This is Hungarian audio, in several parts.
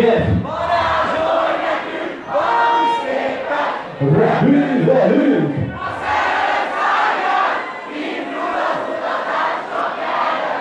Miért? Varázsolj nekünk valami szépet! Velünk! A szeret szárnyal, indul az utatás, csak erre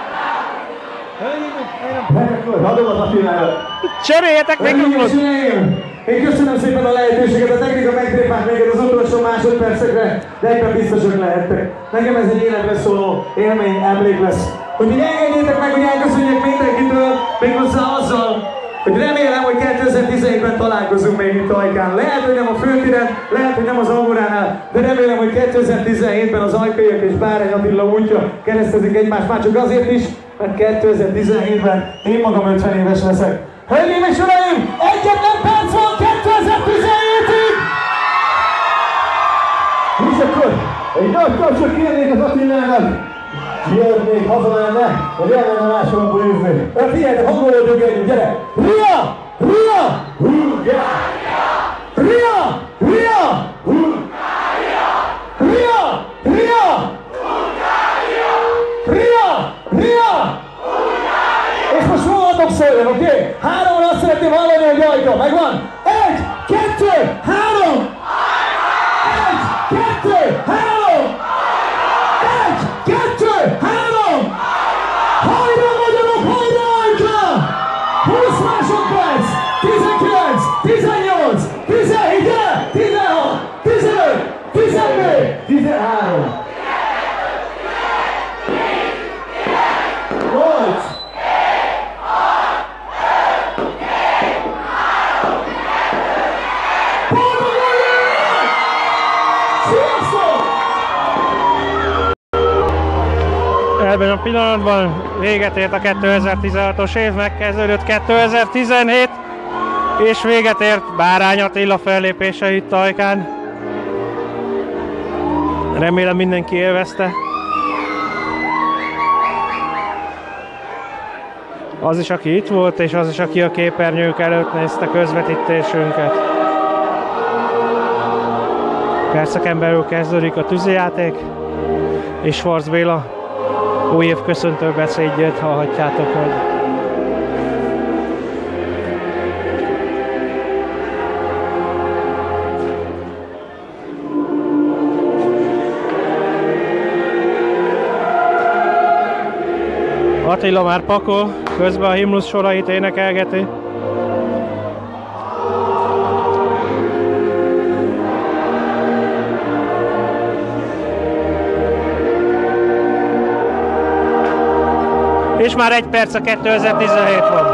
várnál! Adom az Attilára! Cseréljetek mikrofont! Én köszönöm szépen a lehetőséget, a technika megtrépált még az utolsó másodpercekre, de egyben biztosak lehettek. Nekem ez egy életre szóló élmény, emlék lesz. Úgyhogy engedjétek meg, hogy elköszönjek mindenkitől, méghozzá azzal, hogy remélem, hogy 2017-ben találkozunk még itt Ajkán. Lehet, hogy nem a főtéren, lehet, hogy nem az Auránál, de remélem, hogy 2017-ben az ajkaiak és Bárány Attila útja keresztezik egymást, már csak azért is, mert 2017-ben én magam 50 éves leszek. Hölgyeim és uraim, egyetlen perc van 2017-ig! És akkor egy nagy tapsot kérnék az Attilának! Mielőtt még hazamenne, hogy elmenne máshol bulizni. Figyelj, de hangolódjunk együtt, gyere! Ria! Ria! Hurrá! Ria! Ria! Hurrá! Ria! Ria! Ria! Ria! És most rólatok szóljon, oké? Okay? 3-ra azt szeretném hallani, hogy Ajka, megvan? 1, 2, 3! 1, 2, 3! 1, 2, 3! Hajrá magyarok, hajrá Ajka! 20 másodperc! 19, 18, 17, 16, 15, 14, 13! 8! Ebben a pillanatban véget ért a 2016-os év, megkezdődött 2017, és véget ért Bárány Attila fellépése itt Ajkán. Remélem mindenki élvezte. Az is, aki itt volt, és az is, aki a képernyők előtt nézte közvetítésünket. Perceken belül kezdődik a tűzijáték, és Schwarz Béla új év köszöntő beszédjét hallhatjátok meg. Attila már pakol, közben a himnusz sorait énekelgeti. És már 1 perc a 2017 van.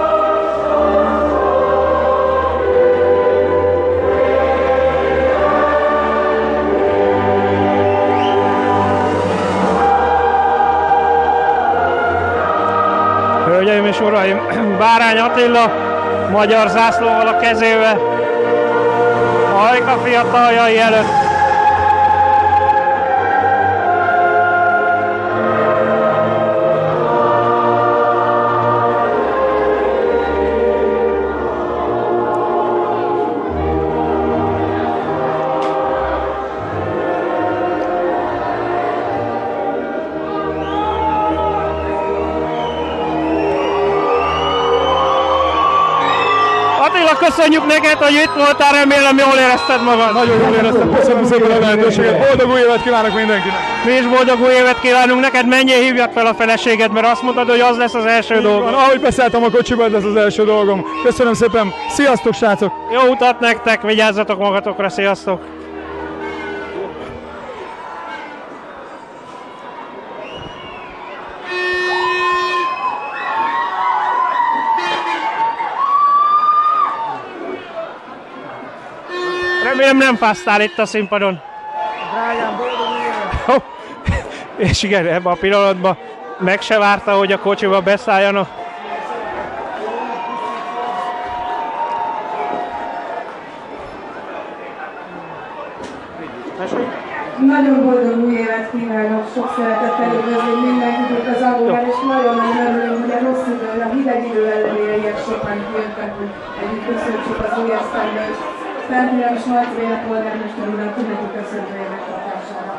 Hölgyeim és uraim, Bárány Attila magyar zászlóval a kezébe Ajka fiataljai előtt. Köszönjük neked, hogy itt voltál, remélem jól érezted magad. Nagyon jól éreztem, köszönöm szépen a lehetőséget. Boldog új évet kívánok mindenkinek! Mi is boldog új évet kívánunk neked, menjél, hívjak fel a feleséged, mert azt mondtad, hogy az lesz az első dolgom. Ahogy beszálltam a kocsiba, ez az első dolgom. Köszönöm szépen, sziasztok srácok! Jó utat nektek, vigyázzatok magatokra, sziasztok! Remélem nem fáztál itt a színpadon. Drágám, boldog évet! És igen, ebben a pillanatban meg se várta, hogy a kocsiba beszálljanak. Nagyon boldog új évet kívánok, sok szeretettel üdvözlünk mindenkit az Aurán, és nagyon-nagyon örülünk, hogy a rossz idő, a hideg idő ellenére ilyen sokan jöttek, hogy együtt köszöntsük az új esztendőt. Fentően Schwarz Béla polgármester urat ünnepi köszöntője megtartására.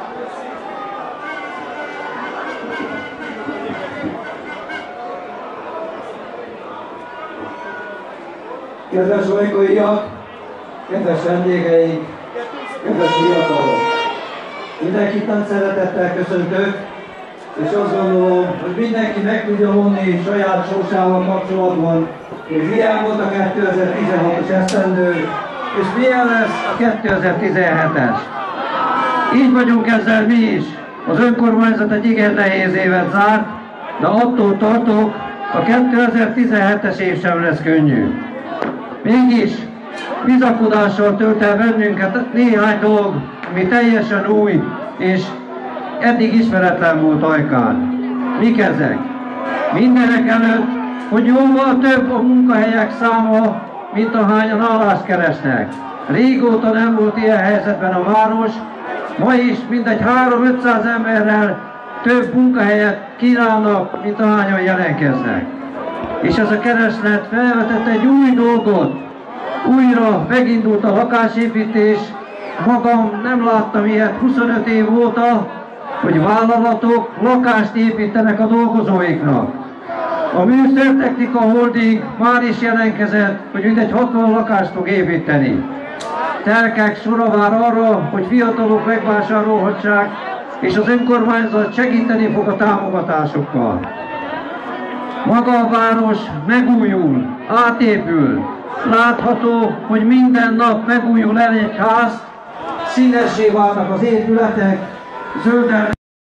Kedves olykóiak, kedves vendégeink, kedves fiatalok! Mindenkit nagy szeretettel köszöntök, és azt gondolom, hogy mindenki meg tudja vonni saját sorsával kapcsolatban, hogy milyen volt a 2016-os esztendő, és milyen lesz a 2017-es. Így vagyunk ezzel mi is. Az önkormányzat egy igen nehéz évet zárt, de attól tartok, a 2017-es év sem lesz könnyű. Mégis bizakodással tölt el bennünket néhány dolog, ami teljesen új és eddig ismeretlen volt Ajkán. Mik ezek? Mindenek előtt, hogy jóval több a munkahelyek száma, mint ahányan állást keresnek. Régóta nem volt ilyen helyzetben a város, ma is mindegy 300-500 emberrel több munkahelyet kínálnak, mint ahányan jelentkeznek. És ez a kereslet felvetett egy új dolgot. Újra megindult a lakásépítés. Magam nem láttam ilyet 25 év óta, hogy vállalatok lakást építenek a dolgozóiknak. A Műszertechnika Holding már is jelentkezett, hogy mindegy 60 lakást fog építeni. Telkek sora vár arra, hogy fiatalok megvásárolhassák, és az önkormányzat segíteni fog a támogatásokkal. Maga a város megújul, átépül. Látható, hogy minden nap megújul el egy ház, színessé válnak az épületek, zölden.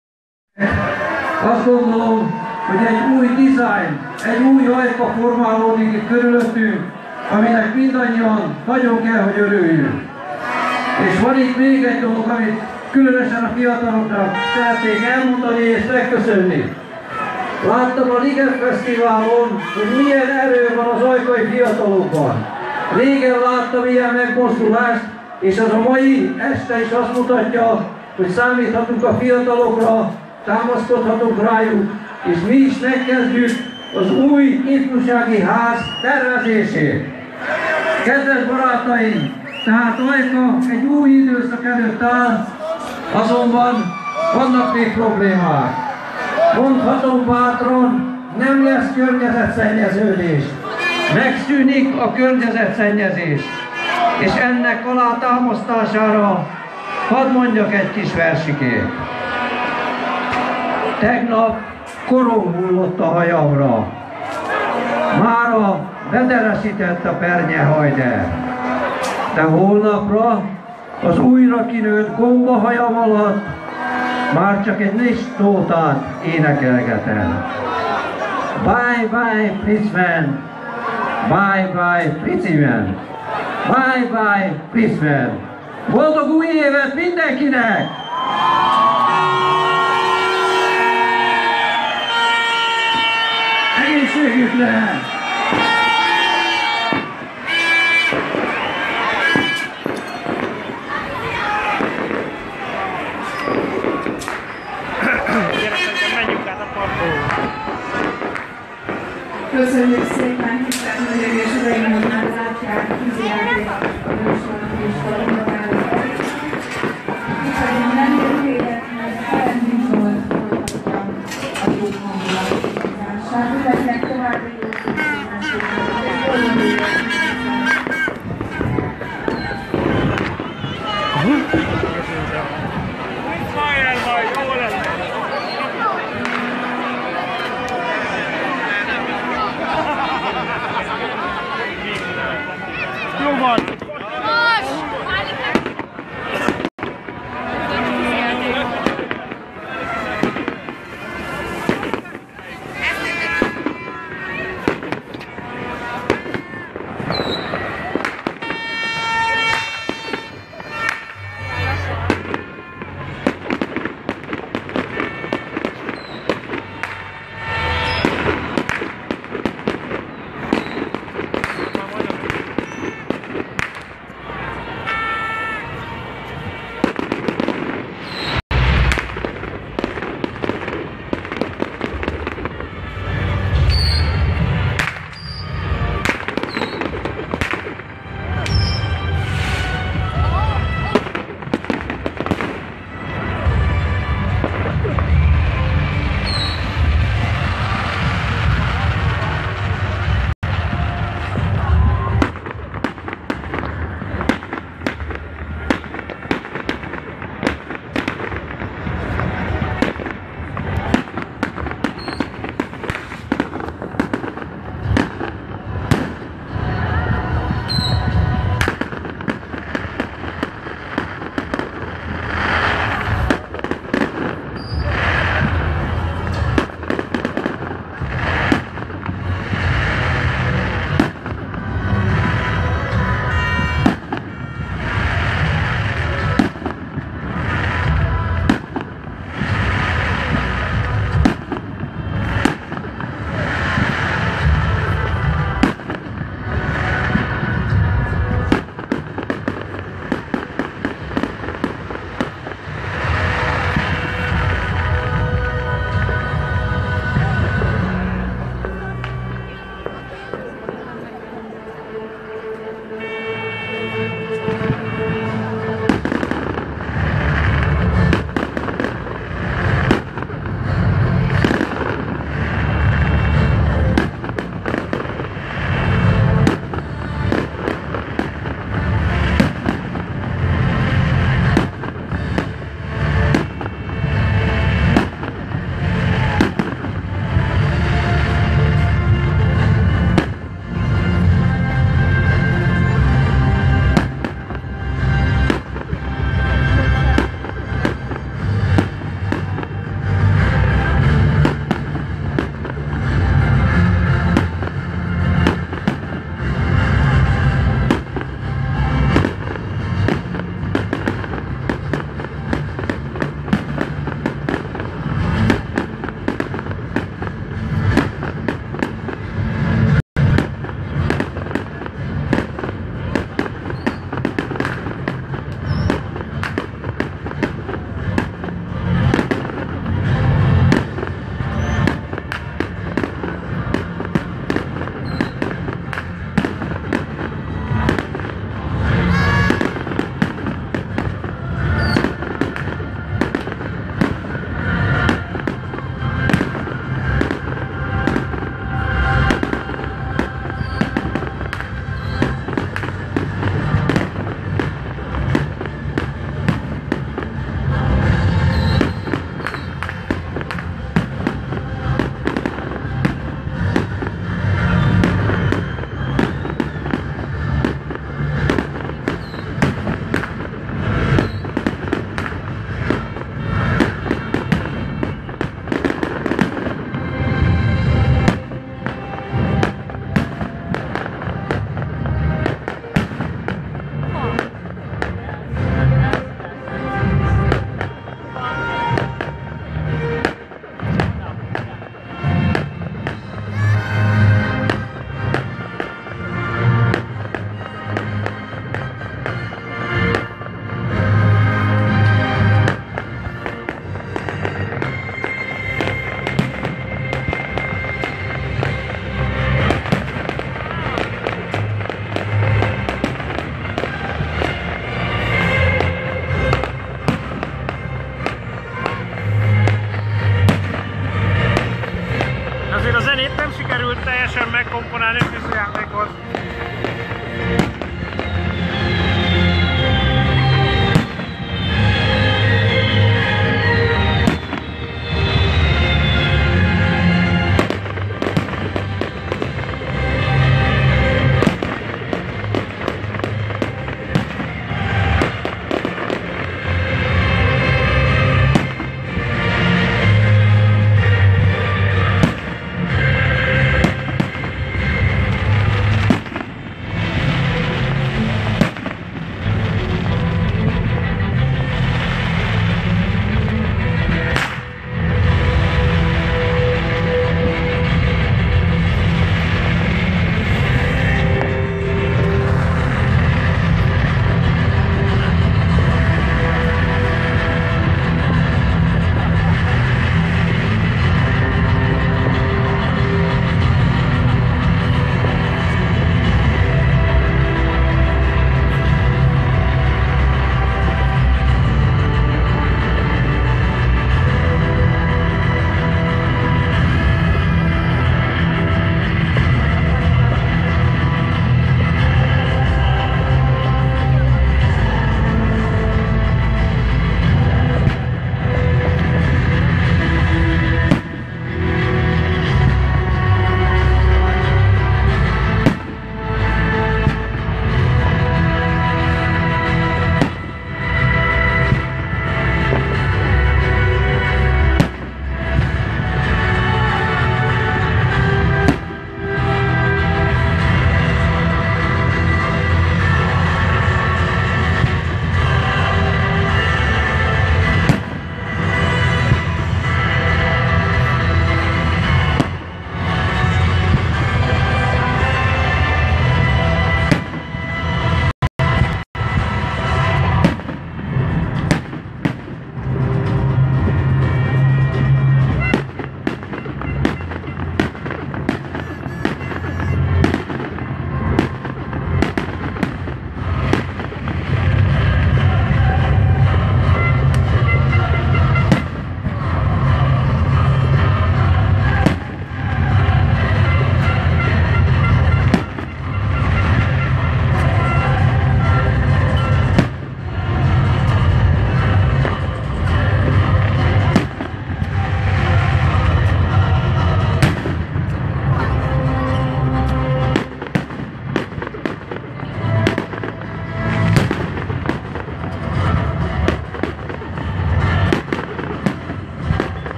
Azt gondolom, hogy egy új dizájn, egy új Ajka formálódik itt körülöttünk, aminek mindannyian nagyon kell, hogy örüljünk. És van itt még egy dolog, amit különösen a fiataloknak szeretnék elmondani és megköszönni. Láttam a Liget Fesztiválon, hogy milyen erő van az ajkai fiatalokban. Régen láttam ilyen megmozdulást, és az a mai este is azt mutatja, hogy számíthatunk a fiatalokra, támaszkodhatunk rájuk, és mi is megkezdjük az új ifjúsági ház tervezését. Kedves barátaim, tehát Ajka egy új időszak előtt áll, azonban vannak még problémák. Mondhatom bátran, nem lesz környezetszennyeződés. Megszűnik a környezetszennyezés. És ennek alátámasztására hadd mondjak egy kis versikét. Tegnap korom hullott a hajamra. Mára bederesített a pernye-hajder. De holnapra az újra kinőtt gombahajam alatt már csak egy listótát énekelgetem. Bye bye Fritzman, bye bye Fritziman, bye bye Fritzman. Boldog új évet mindenkinek! Egészségükre! Köszönjük szépen, tisztelt Hölgyeim és Uraim, hogy már látják, tűzijáték a műsornak és valóban úgyhogy nem értéket, mert Ferenc Zsolt folytatja a jó hangulatosítását. Üdvözlek további jó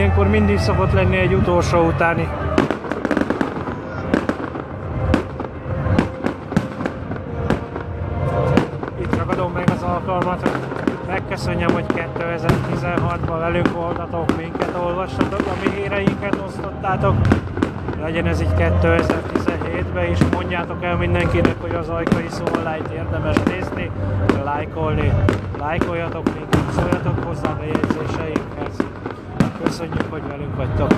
ilyenkor mindig szokott lenni egy utolsó utáni. Itt ragadom meg az alkalmat, hogy megköszönjem, hogy 2016-ban velünk voltatok, minket olvassatok, a mi híreinket osztottátok. Legyen ez így 2017-ben is, mondjátok el mindenkinek, hogy az Ajkai Szollájt érdemes nézni, lájkolni. Lájkoljatok minket, szóljatok hozzá a bejegyzéseinkhez. Köszönjük, hogy velünk vagytok!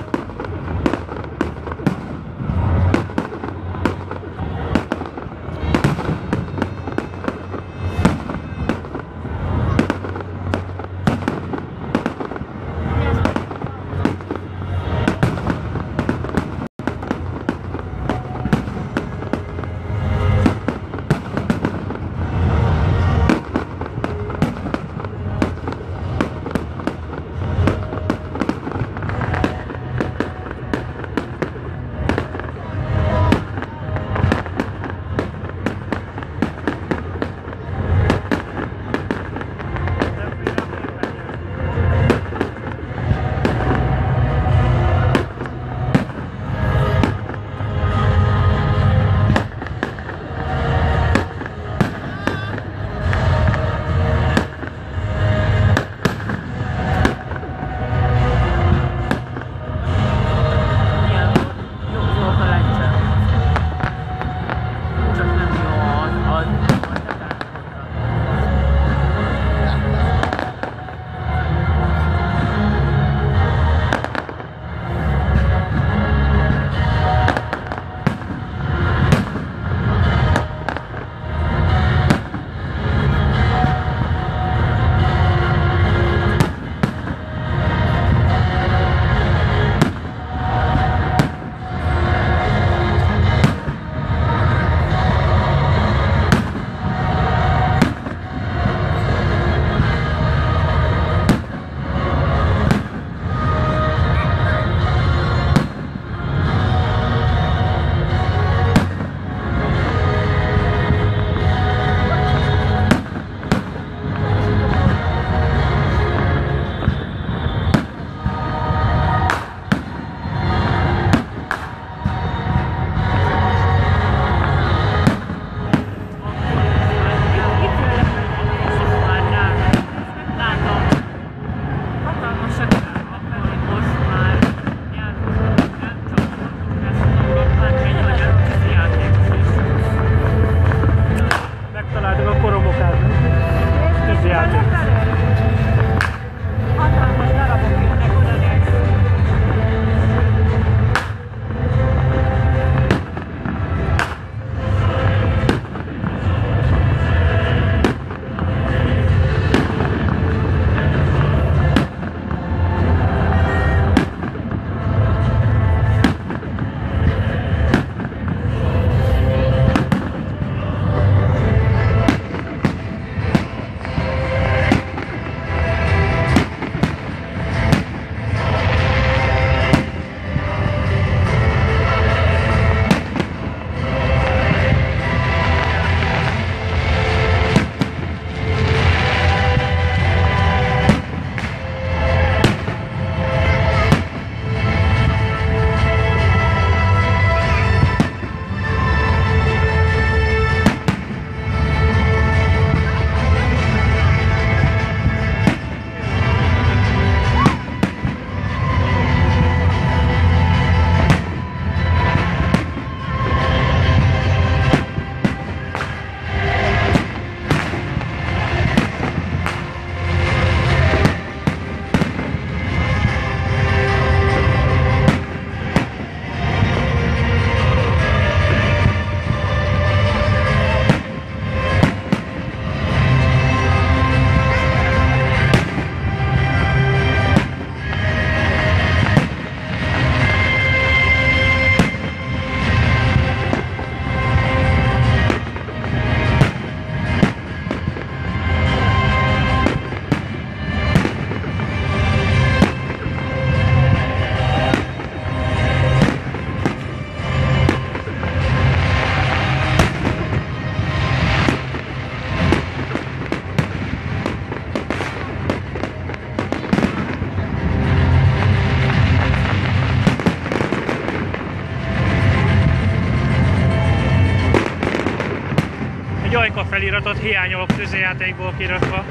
feliratot hiányolok tűzijátékból kirakva.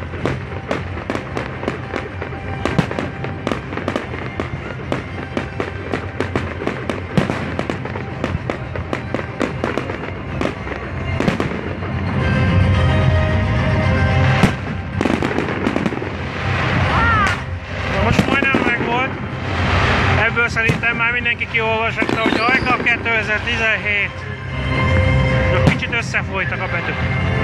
Ebből szerintem már mindenki kiolvashatta, hogy Ajka 2017. De kicsit összefolytak a betűk.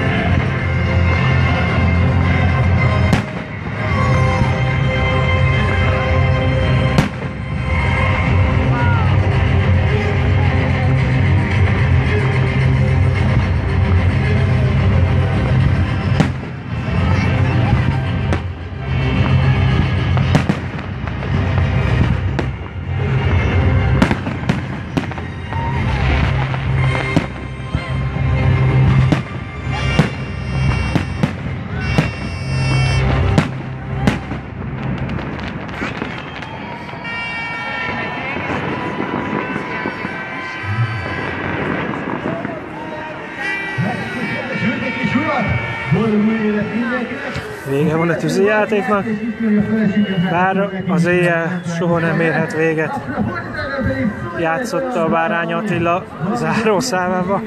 Vége van a tűzijátéknak, bár az éjjel soha nem érhet véget. Játszotta a Bárány Attila zárószámába.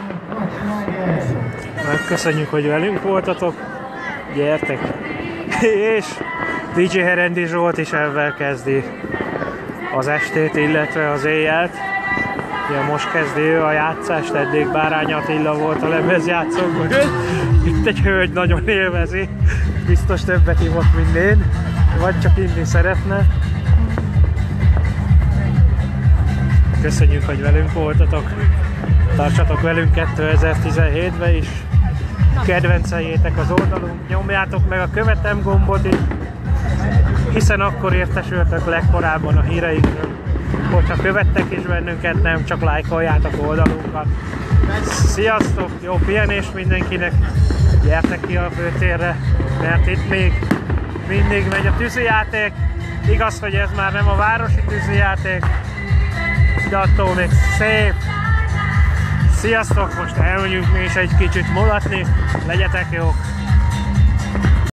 Köszönjük, hogy velünk voltatok, gyertek! És DJ Herendi Zsolt is ebben kezdi az estét, illetve az éjjelt. Ja, most kezdi ő a játszást, eddig Bárány Attila volt a lemezjátszók mögött. Itt egy hölgy nagyon élvezi, biztos többet ivott, mint én, vagy csak inni szeretne. Köszönjük, hogy velünk voltatok, tartsatok velünk 2017-ben is, kedvenceljétek az oldalunk, nyomjátok meg a követem gombot is, hiszen akkor értesültök legkorábban a híreinkről, hogyha követtek is bennünket, nem csak lájkoljátok oldalunkat. Sziasztok, jó pihenés mindenkinek, gyertek ki a főtérre, mert itt még mindig megy a tűzijáték. Igaz, hogy ez már nem a városi tűzijáték, de attól még szép. Sziasztok, most elmegyünk mi is egy kicsit mulatni, legyetek jók!